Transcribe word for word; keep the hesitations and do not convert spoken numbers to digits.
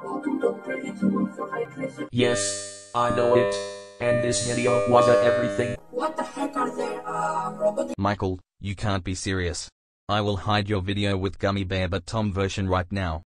Yes, I know it. And this video was a everything. What the heck are there, uh, robotic? Michael, you can't be serious. I will hide your video with Gummy Bear but Tom version right now.